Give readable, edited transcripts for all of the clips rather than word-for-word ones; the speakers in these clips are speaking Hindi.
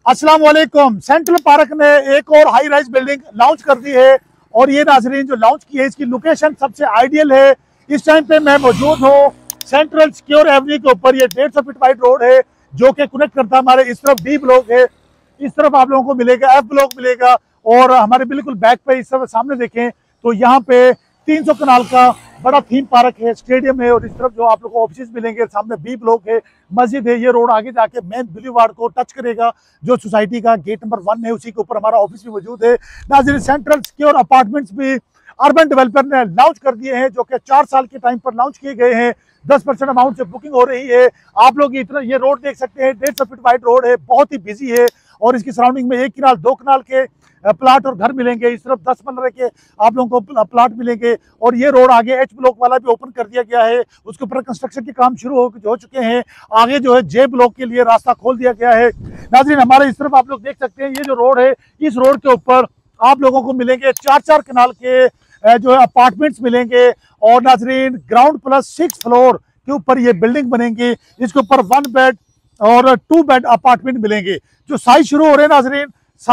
अस्सलाम वालेकुम। सेंट्रल पार्क ने एक और हाई राइज बिल्डिंग लॉन्च कर दी है और ये नाजरीन जो लॉन्च की है इसकी लोकेशन सबसे आइडियल है। इस टाइम पे मैं मौजूद हूँ सेंट्रल सिक्योर एवेन्यू के ऊपर। ये 150 फीट वाइड रोड है जो कि कनेक्ट करता है। हमारे इस तरफ डी ब्लॉक है, इस तरफ आप लोगों को मिलेगा एफ ब्लॉक मिलेगा और हमारे बिल्कुल बैक पे इस तरफ सामने देखें तो यहाँ पे 300 कनाल का बड़ा थीम पार्क है, स्टेडियम है और इस तरफ जो आप लोग को ऑफिस मिलेंगे, सामने बी ब्लॉक है, मस्जिद है। ये रोड आगे जाके मेन बुलेवार्ड को टच करेगा जो सोसाइटी का गेट नंबर 1 है, उसी के ऊपर हमारा ऑफिस भी मौजूद है। नाज़रीन सेंट्रल सिक्योर अपार्टमेंट्स भी अर्बन डेवलपर ने लॉन्च कर दिए हैं जो कि 4 साल के टाइम पर लॉन्च किए गए हैं। 10% अमाउंट से बुकिंग हो रही है। आप लोग इतना ये रोड देख सकते हैं, 150 फीट वाइड रोड है, बहुत ही बिजी है और इसकी सराउंडिंग में 1 कनाल 2 कनाल के प्लाट और घर मिलेंगे। इस तरफ 10-15 के आप लोगों को प्लाट मिलेंगे और ये रोड आगे एच ब्लॉक वाला भी ओपन कर दिया गया है, उसके ऊपर कंस्ट्रक्शन के काम शुरू हो चुके हैं। आगे जो है जे ब्लॉक के लिए रास्ता खोल दिया गया है। नाज़रीन हमारे इस तरफ आप लोग देख सकते हैं ये जो रोड है, इस रोड के ऊपर आप लोगों को मिलेंगे 4-4 कनाल के जो है अपार्टमेंट्स मिलेंगे और नाज़रीन ग्राउंड प्लस 6 फ्लोर के ऊपर ये बिल्डिंग बनेंगी। इसके ऊपर 1 बेड और 2 बेड अपार्टमेंट मिलेंगे। जो साइज शुरू हो रहे हैं नाज़रीन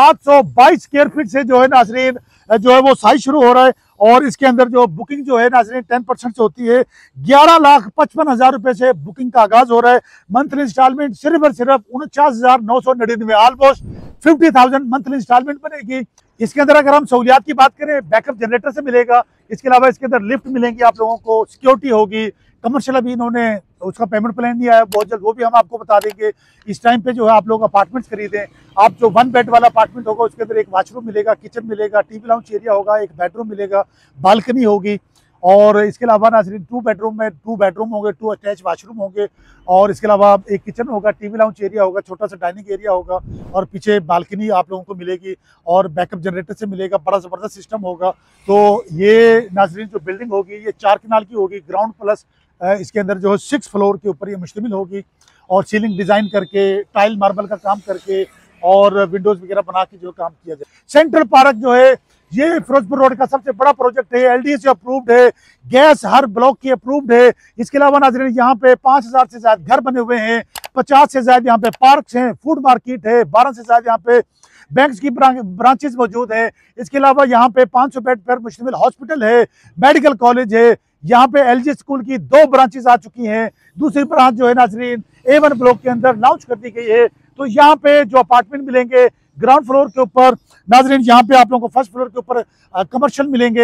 722 स्क्वायर फीट से जो है नाज़रीन जो है वो साइज शुरू हो रहा है और इसके अंदर जो बुकिंग जो है नाज़रीन 10% से होती है। 11,55,000 रुपए से बुकिंग का आगाज हो रहा है। मंथली इंस्टॉलमेंट सिर्फ और सिर्फ 49,999, ऑलमोस्ट 50,000 मंथली इंस्टॉलमेंट बनेगी। इसके अंदर अगर हम सहूलियात की बात करें, बैकअप जनरेटर से मिलेगा, इसके अलावा इसके अंदर लिफ्ट मिलेंगी आप लोगों को, सिक्योरिटी होगी। कमर्शियल अभी इन्होंने उसका पेमेंट प्लान नहीं आया, बहुत जल्द वो भी हम आपको बता देंगे। इस टाइम पे जो है आप लोग अपार्टमेंट्स खरीदें, आप जो 1 बेड वाला अपार्टमेंट होगा उसके अंदर एक वॉशरूम मिलेगा, किचन मिलेगा, टीवी लाउंज एरिया होगा, एक बेडरूम मिलेगा, बालकनी होगी और इसके अलावा नाज़रीन 2 बेडरूम में 2 बेडरूम होंगे, 2 अटैच वॉशरूम होंगे और इसके अलावा एक किचन होगा, टीवी लाउंज एरिया होगा, छोटा सा डाइनिंग एरिया होगा और पीछे बालकनी आप लोगों को मिलेगी और बैकअप जनरेटर से मिलेगा। बड़ा ज़बरदस्त सिस्टम होगा। तो ये नाज़रीन जो बिल्डिंग होगी ये 4 कनाल की होगी, ग्राउंड प्लस इसके अंदर जो है 6 फ्लोर के ऊपर ये मुश्तमिल होगी और सीलिंग डिज़ाइन करके, टाइल मार्बल का काम करके और विंडोज़ वगैरह बना के जो काम किया जाए। सेंट्रल पार्क जो है ये फिरोजपुर रोड का सबसे बड़ा प्रोजेक्ट है, LDA से अप्रूव्ड है, गैस हर ब्लॉक की अप्रूव्ड है। इसके अलावा नाज़रीन यहाँ पे 5,000 से ज़्यादा घर बने हुए हैं, 50 से ज़्यादा यहाँ पे पार्क्स हैं, फूड मार्केट है, 12 से ज़्यादा यहाँ पे बैंक्स की ब्रांचेस मौजूद हैं। इसके अलावा यहाँ पे 500 बेड पर मुश्तमिल हॉस्पिटल है, मेडिकल कॉलेज है। यहाँ पे LG स्कूल की 2 ब्रांचेस आ चुकी हैं। दूसरी ब्रांच जो है नाज़रीन A1 ब्लॉक के अंदर लॉन्च कर दी गई है। तो यहाँ पे जो अपार्टमेंट मिलेंगे ग्राउंड फ्लोर के ऊपर नाज़रीन, यहाँ पे आप लोगों को फर्स्ट फ्लोर के ऊपर कमर्शियल मिलेंगे,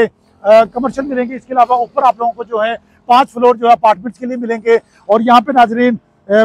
इसके अलावा ऊपर आप लोगों को जो है 5 फ्लोर जो है अपार्टमेंट्स के लिए मिलेंगे और यहाँ पे नाज़रीन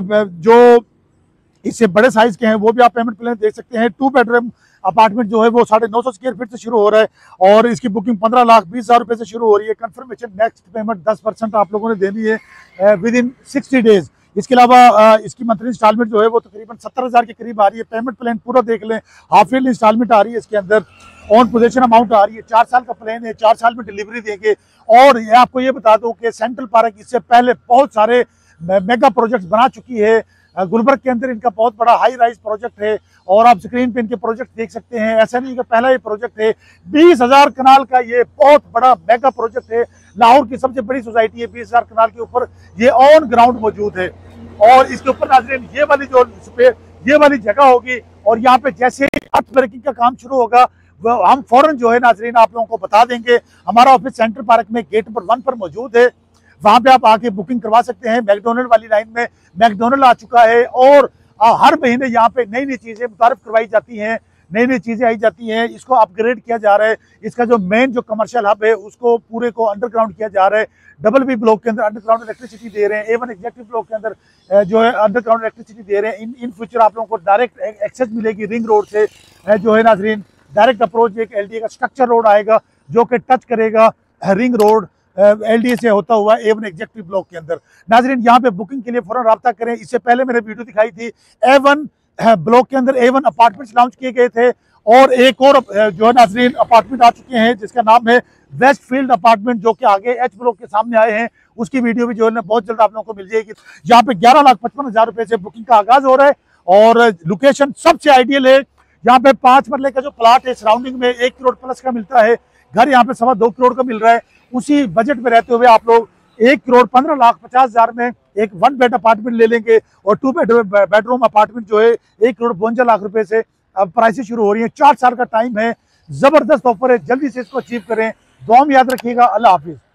जो इससे बड़े साइज के हैं वो भी आप पेमेंट प्लान देख सकते हैं। 2 बेडरूम अपार्टमेंट जो है वो 950 स्क्वायर फीट से शुरू हो रहा है और इसकी बुकिंग 15,20,000 रुपए से शुरू हो रही है। कंफर्मेशन नेक्स्ट पेमेंट 10% आप लोगों ने देनी है विद इन 60 डेज। इसके अलावा इसकी मंथली इंस्टॉलमेंट जो है वो तकरीबन 70,000 के करीब आ रही है। पेमेंट प्लान पूरा देख लें, हाफ ईयरली इंस्टॉलमेंट आ रही है, इसके अंदर ऑन पोजीशन अमाउंट आ रही है। 4 साल का प्लान है, 4 साल में डिलीवरी देंगे। और आपको ये बता दूं कि सेंट्रल पार्क इससे पहले बहुत सारे मेगा प्रोजेक्ट्स बना चुकी है। गुलबर्ग के अंदर इनका बहुत बड़ा हाई राइज प्रोजेक्ट है और आप स्क्रीन पे इनके प्रोजेक्ट देख सकते हैं। SNE का पहला ये प्रोजेक्ट है, 20,000 कनाल का ये बहुत बड़ा मेगा प्रोजेक्ट है। लाहौर की सबसे बड़ी सोसाइटी है, 20,000 कनाल के ऊपर ये ऑन ग्राउंड मौजूद है और इसके ऊपर नाज़रीन ये वाली जगह होगी और यहाँ पे जैसे अर्थ ब्रेकिंग का काम शुरू होगा हम फौरन जो है नाज़रीन आप लोगों को बता देंगे। हमारा ऑफिस सेंट्रल पार्क में गेट नंबर 1 पर मौजूद है, वहां पे आप आके बुकिंग करवा सकते हैं। मैकडोनल्ड वाली लाइन में मैकडोनल्ड आ चुका है और हर महीने यहाँ पे नई नई चीजें मुतारिफ करवाई जाती हैं, नई नई चीजें आई जाती हैं। इसको अपग्रेड किया जा रहा है। इसका जो मेन जो कमर्शियल हब है उसको पूरे को अंडरग्राउंड किया जा रहा है। डबल बी ब्लॉक के अंदर अंडरग्राउंड इलेक्ट्रिसिटी दे रहे हैं, A1 एग्जेक्टिव ब्लॉक के अंदर जो है अंडरग्राउंड इलेक्ट्रिसिटी दे रहे हैं। इन फ्यूचर आप लोगों को डायरेक्ट एक्सेस मिलेगी रिंग रोड से जो है नाज़रीन, डायरेक्ट अप्रोच एक LDA का स्ट्रक्चर रोड आएगा जो कि टच करेगा रिंग रोड LDA से होता हुआ A1 एग्जेक्टिव ब्लॉक के अंदर। नाज़रीन यहाँ पे बुकिंग के लिए फौरन रब्ता करें। इससे पहले मैंने वीडियो दिखाई थी, A1 ब्लॉक के अंदर A1 अपार्टमेंट्स लॉन्च किए गए थे और एक और जो है नाज़रीन अपार्टमेंट आ चुके हैं जिसका नाम है वेस्ट फील्ड अपार्टमेंट, जो कि आगे H ब्लॉक के सामने आए हैं। उसकी वीडियो भी जो है ना बहुत जल्द आप लोगों को मिल जाएगी। यहाँ पे 11,55,000 रुपए से बुकिंग का आगाज हो रहा है और लोकेशन सबसे आइडियल है। यहाँ पे 5 मरले का जो प्लाट है सराउंडिंग में 1 करोड़ प्लस का मिलता है, घर यहाँ पे 2.25 करोड़ का मिल रहा है। उसी बजट में रहते हुए आप लोग 1,15,50,000 में एक 1 बेड अपार्टमेंट ले लेंगे और 2 बेडरूम अपार्टमेंट जो है 1,52,00,000 रुपए से अब प्राइसेस शुरू हो रही है। 4 साल का टाइम है, जबरदस्त ऑफर है, जल्दी से इसको अचीव करें। दुआ में याद रखिएगा। अल्लाह हाफिज।